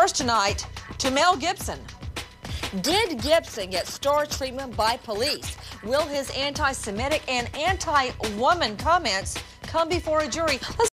First tonight, to Mel Gibson. Did Gibson get star treatment by police? Will his anti-Semitic and anti-woman comments come before a jury?